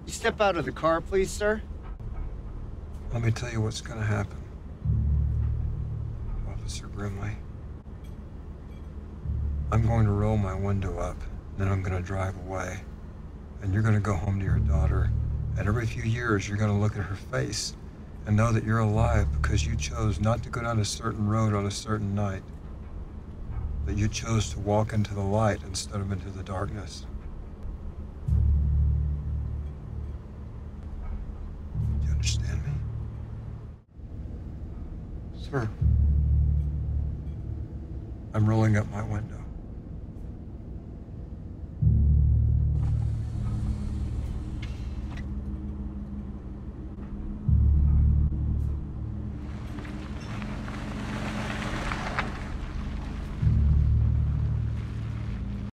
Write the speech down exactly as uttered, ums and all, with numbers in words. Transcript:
You step out of the car, please, sir. Let me tell you what's going to happen, Officer Grimley. I'm going to roll my window up, then I'm going to drive away. And you're going to go home to your daughter, and every few years you're going to look at her face and know that you're alive because you chose not to go down a certain road on a certain night, that you chose to walk into the light instead of into the darkness. Do you understand me? Sir. I'm rolling up my window.